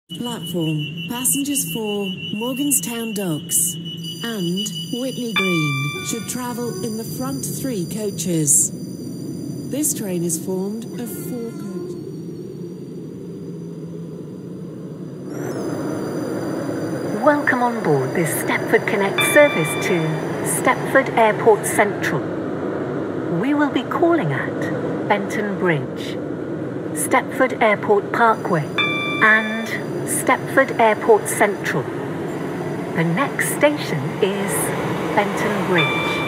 Platform, passengers for Morganstown Docks and Whitney Green should travel in the front 3 coaches. This train is formed of 4 coaches. Welcome on board this Stepford Connect service to Stepford Airport Central. We will be calling at Benton Bridge, Stepford Airport Parkway and Stepford Airport Central. The next station is Benton Bridge.